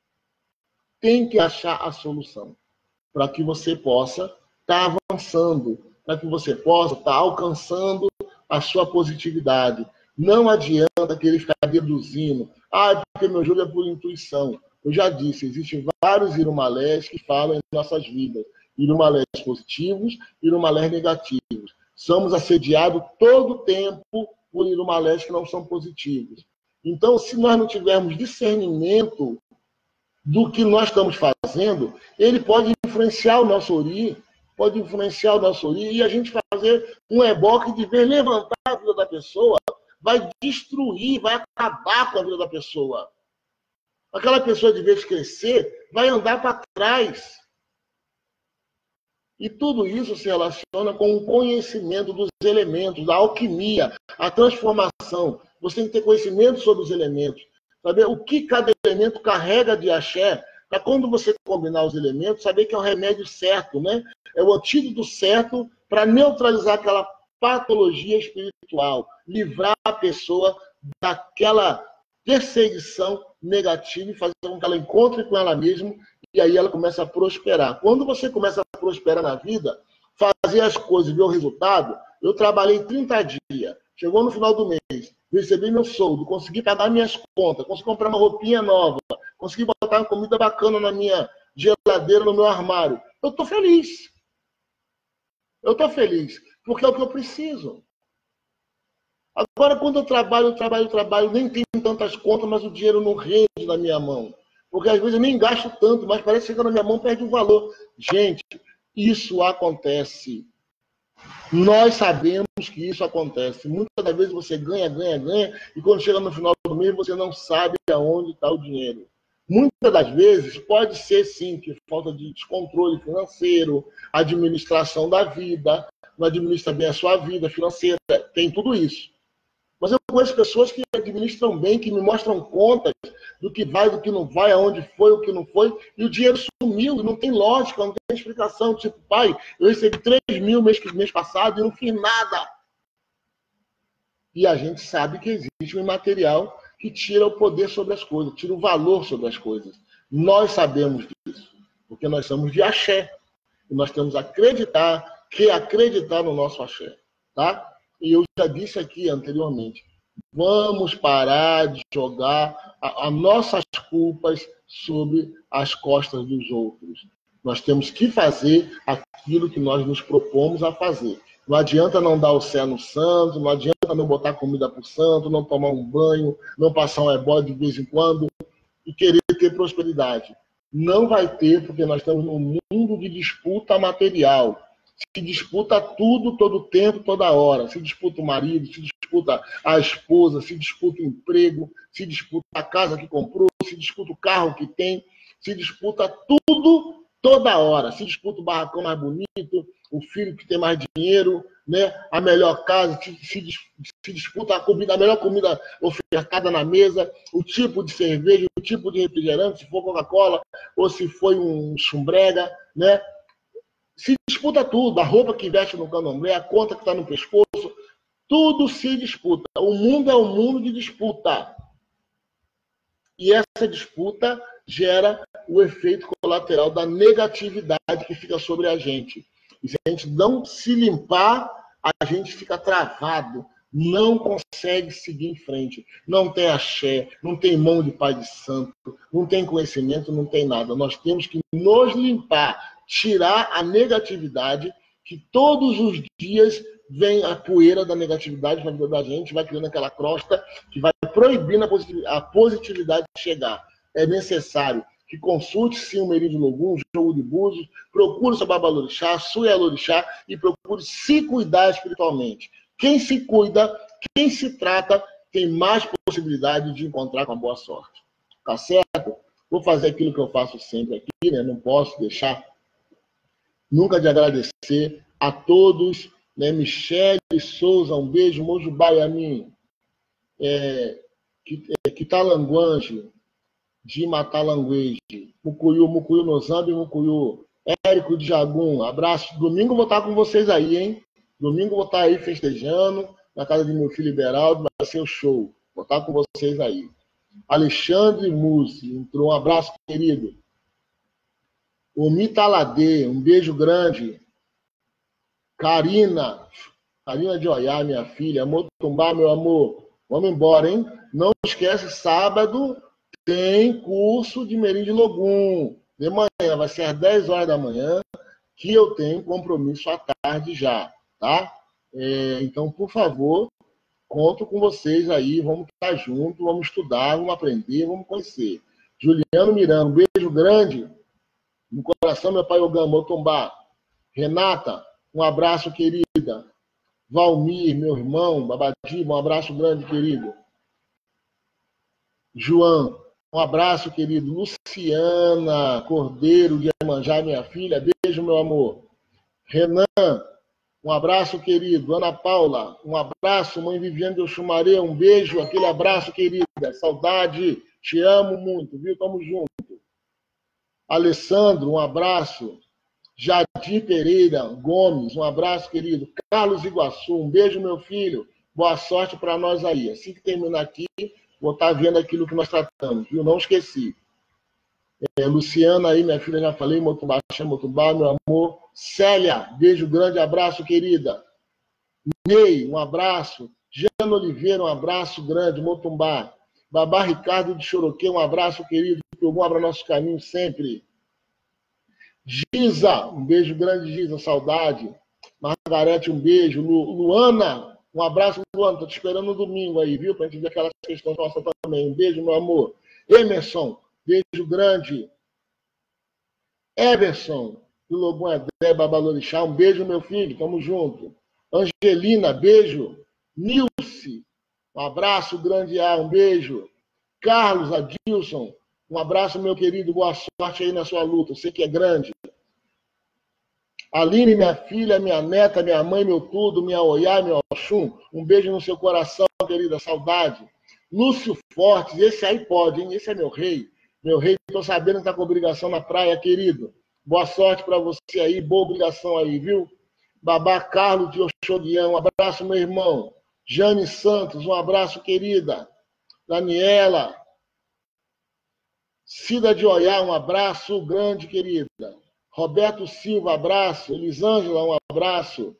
Tem que achar a solução para que você possa estar tá avançando, para que você possa estar tá alcançando a sua positividade. Não adianta querer ficar deduzindo. Ah, porque meu jogo é por intuição. Eu já disse, existem vários irumalés que falam em nossas vidas. Irumalés positivos, irumalés negativos. Somos assediados todo o tempo por irumalés que não são positivos. Então, se nós não tivermos discernimento do que nós estamos fazendo, ele pode influenciar o nosso ori, pode influenciar o nosso ori, e a gente fazer um ebó que, de vez levantar a vida da pessoa, vai destruir, vai acabar com a vida da pessoa. Aquela pessoa, de vez crescer, vai andar para trás. E tudo isso se relaciona com o conhecimento dos elementos, da alquimia, a transformação. Você tem que ter conhecimento sobre os elementos. Saber o que cada elemento carrega de axé, para quando você combinar os elementos, saber que é o remédio certo, né? É o antídoto certo para neutralizar aquela patologia espiritual, livrar a pessoa daquela perseguição negativa e fazer com que ela encontre com ela mesma e aí ela começa a prosperar. Quando você começa a prosperar na vida, fazer as coisas e ver o resultado, eu trabalhei trinta dias, chegou no final do mês, recebi meu soldo, consegui pagar minhas contas, consegui comprar uma roupinha nova, consegui botar uma comida bacana na minha geladeira, no meu armário. Eu estou feliz. Eu estou feliz, porque é o que eu preciso. Agora, quando eu trabalho, eu trabalho, eu trabalho, nem tenho tantas contas, mas o dinheiro não rende na minha mão. Porque às vezes eu nem gasto tanto, mas parece que chega na minha mão, perde o valor. Gente, isso acontece. Nós sabemos que isso acontece. Muitas das vezes você ganha, ganha, ganha, e quando chega no final do mês, você não sabe aonde está o dinheiro. Muitas das vezes pode ser, sim, que falta de descontrole financeiro, administração da vida, não administra bem a sua vida financeira, tem tudo isso. Mas eu conheço pessoas que administram bem, que me mostram contas do que vai, do que não vai, aonde foi, o que não foi, e o dinheiro sumiu, não tem lógica, não tem explicação. Tipo, pai, eu recebi três mil mês, mês passado e não fiz nada. E a gente sabe que existe um imaterial que tira o poder sobre as coisas, tira o valor sobre as coisas. Nós sabemos disso, porque nós somos de axé. E nós temos que acreditar, que acreditar no nosso axé, tá? E eu já disse aqui anteriormente, vamos parar de jogar as nossas culpas sobre as costas dos outros. Nós temos que fazer aquilo que nós nos propomos a fazer. Não adianta não dar o céu no santo, não adianta não botar comida para o santo, não tomar um banho, não passar um ebó de vez em quando e querer ter prosperidade. Não vai ter, porque nós estamos num mundo de disputa material. Se disputa tudo, todo tempo, toda hora. Se disputa o marido, se disputa a esposa, se disputa o emprego, se disputa a casa que comprou, se disputa o carro que tem, se disputa tudo, toda hora. Se disputa o barracão mais bonito, o filho que tem mais dinheiro, né? A melhor casa, se, se, se disputa a, comida, a melhor comida ofertada na mesa, o tipo de cerveja, o tipo de refrigerante, se for Coca-Cola ou se foi um chumbrega, né? Se disputa tudo, a roupa que veste no candomblé, a conta que está no pescoço, tudo se disputa. O mundo é um mundo de disputa. E essa disputa gera o efeito colateral da negatividade que fica sobre a gente. E se a gente não se limpar, a gente fica travado, não consegue seguir em frente. Não tem axé, não tem mão de pai de santo, não tem conhecimento, não tem nada. Nós temos que nos limpar, tirar a negatividade, que todos os dias vem a poeira da negatividade na vida da gente, vai criando aquela crosta que vai proibindo a positividade de chegar. É necessário que consulte sim o Meridiano Logum, o jogo de búzios, procure o seu babalorixá, sua alorixá e procure se cuidar espiritualmente. Quem se cuida, quem se trata, tem mais possibilidade de encontrar com a boa sorte. Tá certo? Vou fazer aquilo que eu faço sempre aqui, né? Não posso deixar nunca de agradecer a todos, né? Michele Souza, um beijo, Mojo Baiamin, é, Quitalanguange, de Matalangueje, Mucuyu, Mucuyu Nozambi, Mucuyu, Érico de Jagum, abraço. Domingo vou estar com vocês aí, hein? Domingo vou estar aí festejando, na casa de meu filho Liberaldo, vai ser o show. Vou estar com vocês aí. Alexandre Musi, entrou, um abraço, querido. O Mitalade, um beijo grande. Karina, Karina de Oiá, minha filha. Motumbá, meu amor. Vamos embora, hein? Não esquece, sábado tem curso de Meridiano Logum. De manhã, vai ser às dez horas da manhã, que eu tenho compromisso à tarde já, tá? É, então, por favor, conto com vocês aí, vamos estar juntos, vamos estudar, vamos aprender, vamos conhecer. Juliano Miranda, um beijo grande no coração, meu pai Ogama, Motumbá. Renata, um abraço, querida. Valmir, meu irmão, Babadiba, um abraço grande, querido. João, um abraço, querido. Luciana Cordeiro de Iemanjá, minha filha, beijo, meu amor. Renan, um abraço, querido. Ana Paula, um abraço. Mãe Viviane de Oxumaré, um beijo, aquele abraço, querida. Saudade, te amo muito, viu? Tamo junto. Alessandro, um abraço. Jadir Pereira Gomes, um abraço, querido. Carlos Iguaçu, um beijo, meu filho. Boa sorte para nós aí. Assim que terminar aqui, vou estar vendo aquilo que nós tratamos, viu? Não esqueci. É, Luciana aí, minha filha, já falei, Motumbá, Motumbá, meu amor. Célia, beijo grande, abraço, querida. Ney, um abraço. Jana Oliveira, um abraço grande, Motumbá. Babá Ricardo de Choroquê, um abraço, querido, que o bom abra nossos caminhos sempre. Giza, um beijo grande, Giza, saudade. Margarete, um beijo. Lu, Luana, um abraço, Luana, tô te esperando no domingo aí, viu? Pra gente ver aquelas questões nossas também. Um beijo, meu amor. Emerson, beijo grande. Everson, do Lobão André, Babalorixá, um beijo, meu filho, tamo junto. Angelina, beijo. Nilce, um abraço grande, ah, um beijo. Carlos, Adilson, um abraço, meu querido, boa sorte aí na sua luta, eu sei que é grande. Aline, minha filha, minha neta, minha mãe, meu tudo, minha Oiá, meu Oxum, um beijo no seu coração, querida, saudade. Lúcio Fortes, esse aí pode, hein? Esse é meu rei. Meu rei, estou sabendo que está com obrigação na praia, querido. Boa sorte para você aí, boa obrigação aí, viu? Babá Carlos de Oxoguião, um abraço, meu irmão. Jane Santos, um abraço, querida. Daniela. Cida de Oiá, um abraço grande, querida. Roberto Silva, abraço. Elisângela, um abraço.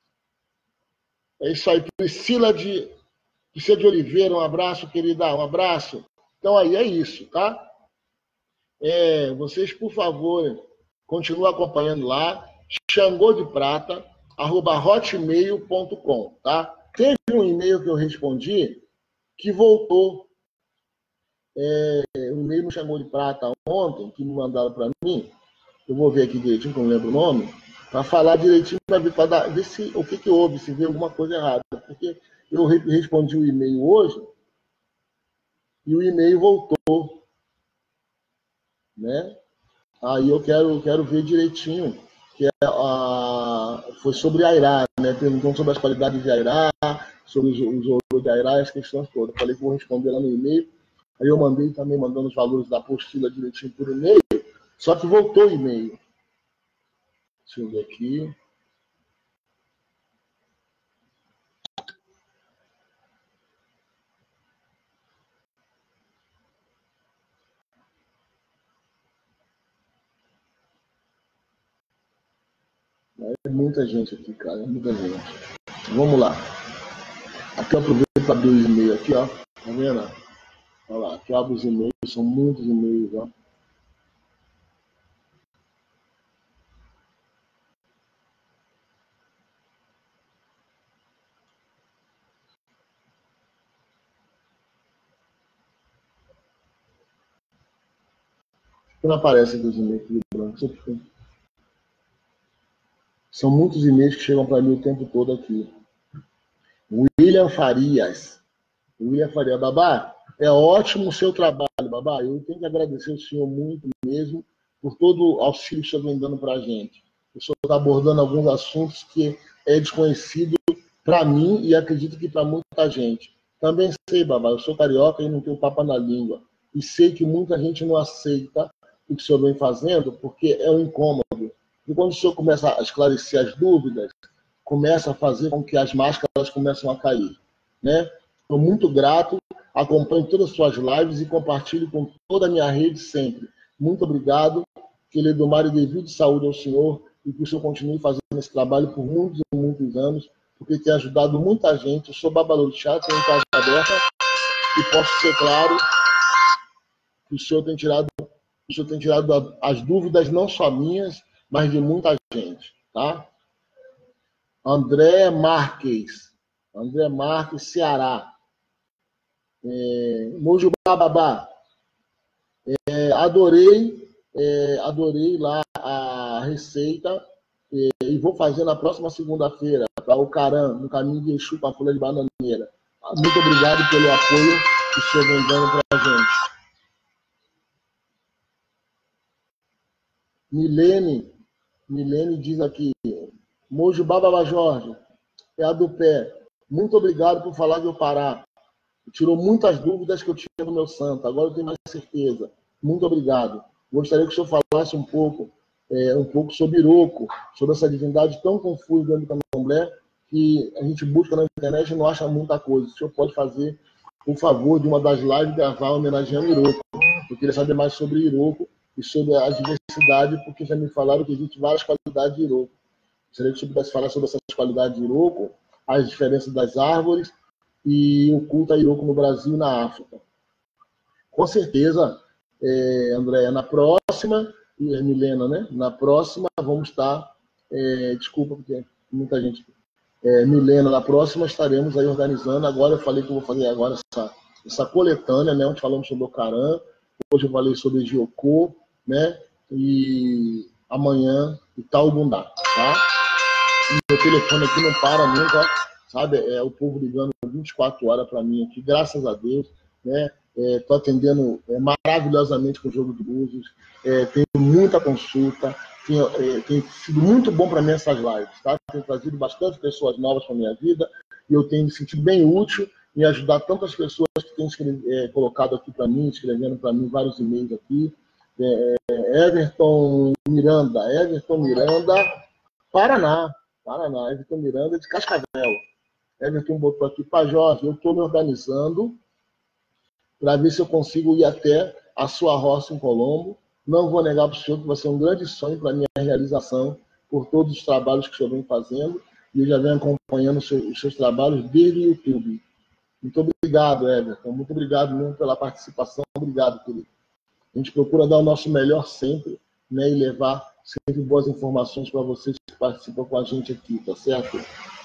É isso aí. Priscila de, Priscila de Oliveira, um abraço, querida. Um abraço. Então, aí é isso, tá? É, vocês, por favor, continuem acompanhando lá. Xangô de Prata, arroba hotmail ponto com, tá? Teve um e-mail que eu respondi que voltou. É, o e-mail no Xangô de Prata ontem, que me mandaram para mim. Eu vou ver aqui direitinho, que eu não lembro o nome, para falar direitinho, para ver, para ver se, o que, que houve, se veio alguma coisa errada. Porque eu respondi o e-mail hoje e o e-mail voltou. Né? Aí eu quero, quero ver direitinho, que é, a, foi sobre Airá, né? Perguntando sobre as qualidades de Airá, sobre os, os ouros de Airá, as questões todas. Eu falei que vou responder lá no e-mail. Aí eu mandei também, mandando os valores da apostila direitinho por e-mail, só que voltou o e-mail. Deixa eu ver aqui. É muita gente aqui, cara. É muita gente. Vamos lá. Aqui eu aproveito para abrir os e-mails aqui, ó. Tá vendo? Olha lá. Aqui eu abro os e-mails. São muitos e-mails, ó. Não aparece aqui os e-mails aqui branco. São muitos e-mails que chegam para mim o tempo todo aqui. William Farias. William Farias. Babá, é ótimo o seu trabalho, babá. Eu tenho que agradecer o senhor muito mesmo por todo o auxílio que o senhor vem dando para a gente. O senhor está abordando alguns assuntos que é desconhecido para mim e acredito que para muita gente. Também sei, babá, eu sou carioca e não tenho papo na língua. E sei que muita gente não aceita o que o senhor vem fazendo porque é um incômodo. E quando o senhor começa a esclarecer as dúvidas, começa a fazer com que as máscaras comecem a cair. Né? Estou muito grato, acompanho todas as suas lives e compartilho com toda a minha rede sempre. Muito obrigado, que ele do mar e dê vida e saúde ao senhor e que o senhor continue fazendo esse trabalho por muitos e muitos anos, porque tem ajudado muita gente. Eu sou Babalorixá, tenho casa aberta e posso ser claro que o senhor tem tirado, o senhor tem tirado as dúvidas não só minhas, mas de muita gente, tá? André Marques, André Marques, Ceará. É, Mojubá Babá, é, adorei, é, adorei lá a receita é, e vou fazer na próxima segunda-feira para o Caram, no caminho de Exu com a folha de bananeira. Muito obrigado pelo apoio que o senhor vem dando para a gente. Milene, Milene diz aqui, Mojubá Babá Jorge, é a do pé. Muito obrigado por falar de eu Pará. Tirou muitas dúvidas que eu tinha no meu santo. Agora eu tenho mais certeza. Muito obrigado. Gostaria que o senhor falasse um pouco, é, um pouco sobre Iroko, sobre essa divindade tão confusa dentro do candomblé, que a gente busca na internet e não acha muita coisa. O senhor pode fazer, por favor, de uma das lives gravar homenageando Iroko. Eu queria saber mais sobre Iroko e sobre a diversidade, porque já me falaram que existe várias qualidades de Iroko. Gostaria que o senhor pudesse falar sobre essas qualidades de Iroko, as diferenças das árvores e o culto a Iroko no Brasil e na África. Com certeza, é, Andréia, na próxima, e Milena, né? Na próxima vamos estar, é, desculpa, porque muita gente... É, Milena, na próxima estaremos aí organizando. Agora eu falei que eu vou fazer agora essa, essa coletânea, né? Onde falamos sobre o Caran, hoje eu falei sobre Jiocô, né? E amanhã Itaugundá, tá? E meu telefone aqui não para nunca, sabe? É o povo ligando vinte e quatro horas para mim aqui, graças a Deus, né? Estou é, atendendo é, maravilhosamente com o jogo de luzes, é, tenho muita consulta, tem, é, tem sido muito bom para mim essas lives, tá? Tenho trazido bastante pessoas novas para a minha vida e eu tenho me sentido bem útil em ajudar tantas pessoas que têm escrever, é, colocado aqui para mim, escrevendo para mim vários e-mails aqui. É, é, Everton Miranda, Everton Miranda, Paraná, Paraná, Everton Miranda de Cascavel. Everton botou aqui, Pai Jorge, eu estou me organizando para ver se eu consigo ir até a sua roça em Colombo. Não vou negar para o senhor que vai ser um grande sonho para a minha realização, por todos os trabalhos que o senhor vem fazendo, e eu já venho acompanhando os seus, os seus trabalhos desde o YouTube. Muito obrigado, Everton. Muito obrigado mesmo pela participação. Obrigado, querido. A gente procura dar o nosso melhor sempre, né, e levar sempre boas informações para vocês que participam com a gente aqui, tá certo?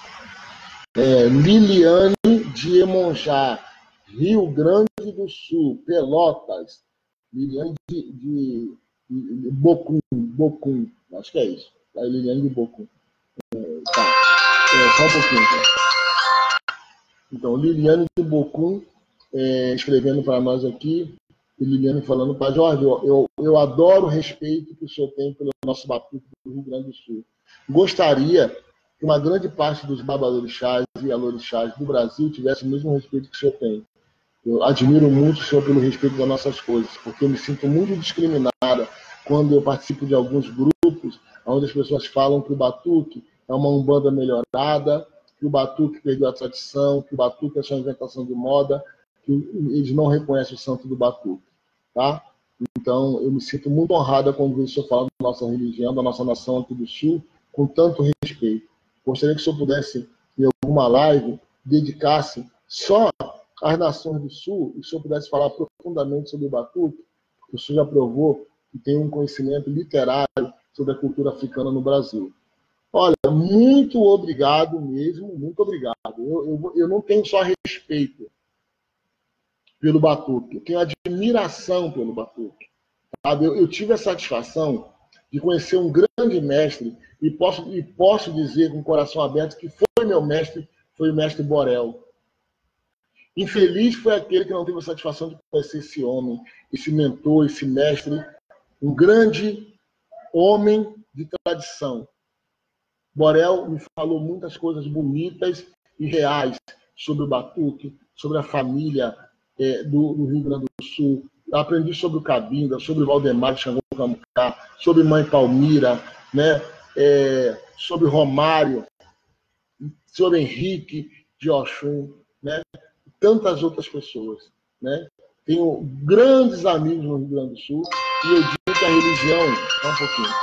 É, Liliane de Emonjá, Rio Grande do Sul, Pelotas. Liliane de, de, de Bocum, Bocum, acho que é isso. Tá? Liliane de Bocum. É, tá. É, só um pouquinho. Tá? Então, Liliane de Bocum, é, escrevendo para nós aqui. E Liliane falando para Jorge, eu, eu, eu adoro o respeito que o senhor tem pelo nosso batuque do Rio Grande do Sul. Gostaria que uma grande parte dos babalorixás e alorixás do Brasil tivesse o mesmo respeito que o senhor tem. Eu admiro muito o senhor pelo respeito das nossas coisas, porque eu me sinto muito discriminada quando eu participo de alguns grupos onde as pessoas falam que o batuque é uma umbanda melhorada, que o batuque perdeu a tradição, que o batuque é só inventação de moda, que eles não reconhecem o santo do batuque. Tá? Então, eu me sinto muito honrada quando vejo o senhor falar da nossa religião, da nossa nação aqui do Sul, com tanto respeito. Gostaria que o senhor pudesse, em alguma live, dedicasse só às nações do Sul, e o senhor pudesse falar profundamente sobre o batuque, porque o senhor já provou que tem um conhecimento literário sobre a cultura africana no Brasil. Olha, muito obrigado mesmo, muito obrigado. Eu, eu, eu não tenho só respeito pelo batuque, eu tenho admiração pelo batuque. Sabe? Eu, eu tive a satisfação de conhecer um grande mestre, e posso, e posso dizer com o coração aberto que foi meu mestre, foi o mestre Borel. Infeliz foi aquele que não teve a satisfação de conhecer esse homem, esse mentor, esse mestre, um grande homem de tradição. Borel me falou muitas coisas bonitas e reais sobre o batuque, sobre a família é, do, do Rio Grande do Sul. Eu aprendi sobre o Cabinda, sobre o Valdemar de Xangô Camucá, sobre Mãe Palmira, né? É, sobre Romário, sobre Henrique de Oxum, né? Tantas outras pessoas, né? Tenho grandes amigos no Rio Grande do Sul e eu digo que a religião, só um pouquinho,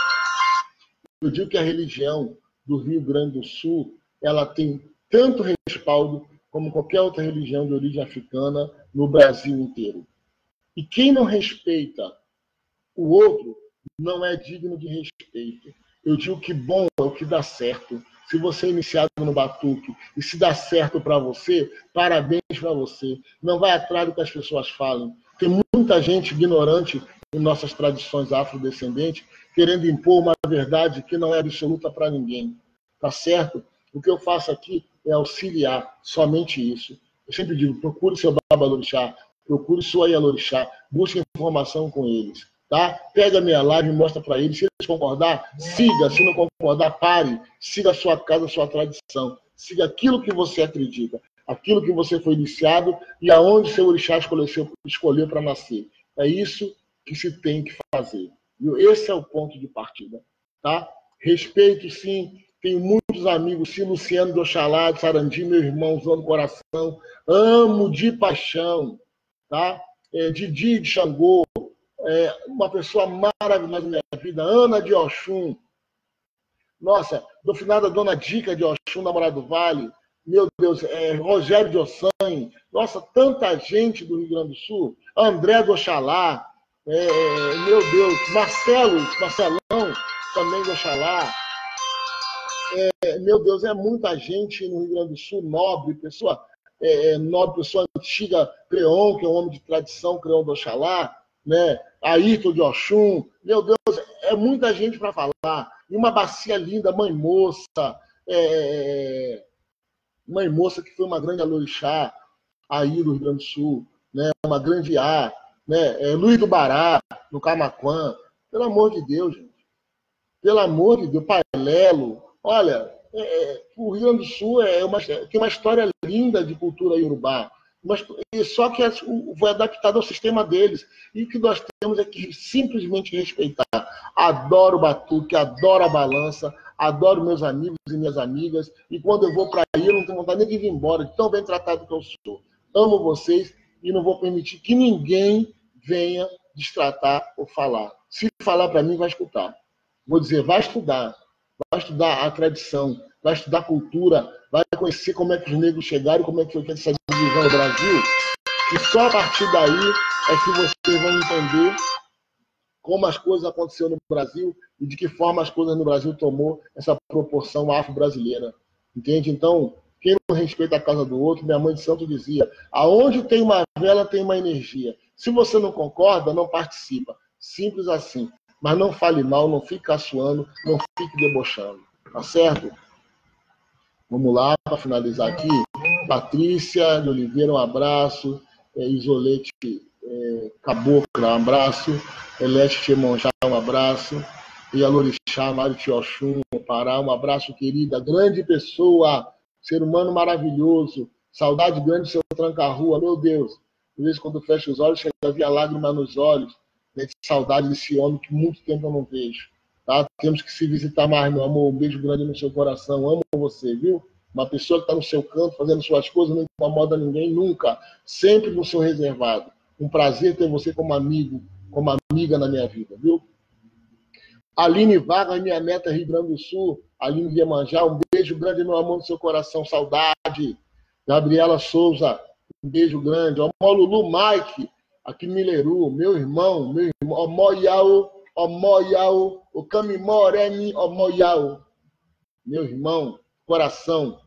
eu digo que a religião do Rio Grande do Sul, ela tem tanto respaldo como qualquer outra religião de origem africana no Brasil inteiro. E quem não respeita o outro não é digno de respeito. Eu digo que bom é o que dá certo. Se você é iniciado no batuque e se dá certo para você, parabéns para você. Não vai atrás do que as pessoas falam. Tem muita gente ignorante em nossas tradições afrodescendentes, querendo impor uma verdade que não é absoluta para ninguém. Tá certo? O que eu faço aqui é auxiliar, somente isso. Eu sempre digo, procure seu babalorixá, procure sua ialorixá, busque informação com eles. Tá? Pega a minha live e mostra para eles. Se eles concordar, siga. Se não concordar, pare. Siga a sua casa, a sua tradição. Siga aquilo que você acredita, aquilo que você foi iniciado e aonde seu orixá escolheu para nascer. É isso que se tem que fazer. Esse é o ponto de partida. Tá? Respeito, sim. tenho muitos amigos, sim, Luciano de Oxalá, de Sarandi, meu irmãozão do coração, amo de paixão, tá? É, Didi de Xangô, é, uma pessoa maravilhosa na minha vida, Ana de Oxum, nossa, do finado Dona Dica de Oxum, namorado do Vale, meu Deus, é, Rogério de Ossanha, nossa, tanta gente do Rio Grande do Sul, André do Oxalá, é, meu Deus, Marcelo, Marcelão, também do Oxalá, é, meu Deus, é muita gente no Rio Grande do Sul, nobre, pessoa é, nobre, pessoa antiga, Creon, que é um homem de tradição, Creon do Oxalá, né? Ayrton de Oxum, meu Deus, é muita gente para falar. E uma bacia linda, Mãe Moça, é, Mãe Moça, que foi uma grande alorixá aí do Rio Grande do Sul, né? Uma grande A, né? É, Luiz do Bará, no Camaquã, pelo amor de Deus, gente. Pelo amor de Deus, Pai Lelo, olha, é, o Rio Grande do Sul é uma, tem uma história linda de cultura iorubá, mas só que foi adaptado ao sistema deles. E o que nós temos é que simplesmente respeitar. Adoro o batuque, adoro a balança, adoro meus amigos e minhas amigas, e quando eu vou para aí, eu não tenho vontade nem de vir embora, de tão bem tratado que eu sou. Amo vocês e não vou permitir que ninguém venha destratar ou falar. Se falar para mim, vai escutar. Vou dizer, vai estudar, vai estudar a tradição, vai estudar a cultura, vai conhecer como é que os negros chegaram, como é que foi essa divisão no Brasil, e só a partir daí é que vocês vão entender como as coisas aconteceram no Brasil e de que forma as coisas no Brasil tomou essa proporção afro-brasileira. Entende? Então, quem não respeita a casa do outro, minha mãe de santo dizia, aonde tem uma vela, tem uma energia. Se você não concorda, não participa. Simples assim. Mas não fale mal, não fique caçoando, não fique debochando. Tá certo? Vamos lá, para finalizar aqui. Patrícia de Oliveira, um abraço. É, Isolete é, Cabocla, um abraço. Eleste Chemonjá, um abraço. E a Lorixá, Mário Tioxum, Pará, um abraço, querida. Grande pessoa, ser humano maravilhoso. Saudade grande do seu tranca-rua, meu Deus. Às vezes, quando fecho os olhos, chega a vir a lágrima nos olhos. De saudade desse homem que muito tempo eu não vejo. Tá? Temos que se visitar mais, meu amor. Um beijo grande no seu coração. Amo você, viu? Uma pessoa que está no seu canto, fazendo suas coisas, não incomoda ninguém nunca. Sempre no seu reservado. Um prazer ter você como amigo, como amiga na minha vida, viu? Aline Vargas, minha neta, Rio Grande do Sul. Aline Iemanjá, um beijo grande, meu amor, no seu coração. Saudade. Gabriela Souza, um beijo grande. Ó, Lulu Mike, aqui no Mileru, meu irmão, meu irmão, Omoiao, Omoiao, o Camimoreni, Omoiao, meu irmão, coração.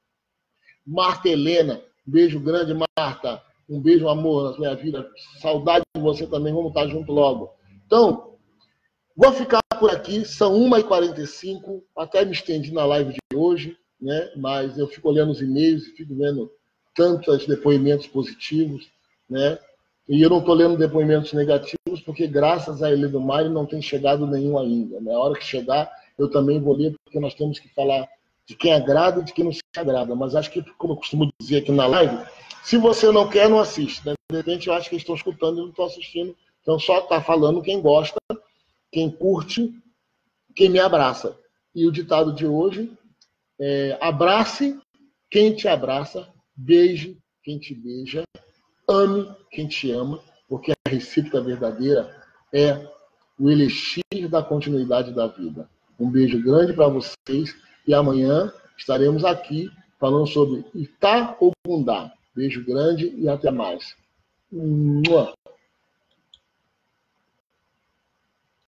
Marta Helena, beijo grande, Marta, um beijo, amor, na minha vida, saudade de você também, vamos estar junto logo. Então, vou ficar por aqui, são uma e quarenta e cinco, até me estendi na live de hoje, né? Mas eu fico olhando os e-mails e fico vendo tantos depoimentos positivos, né? E eu não estou lendo depoimentos negativos, porque graças a Helena Mari não tem chegado nenhum ainda. Na hora que chegar, eu também vou ler, porque nós temos que falar de quem agrada e de quem não se agrada. Mas acho que, como eu costumo dizer aqui na live, se você não quer, não assiste. Né? De repente, eu acho que eles estão escutando e não estão assistindo. Então, só está falando quem gosta, quem curte, quem me abraça. E o ditado de hoje é: abrace quem te abraça, beije quem te beija, ame quem te ama, porque a recíproca verdadeira é o elixir da continuidade da vida. Um beijo grande para vocês e amanhã estaremos aqui falando sobre Itaobundá. Beijo grande e até mais. Mua.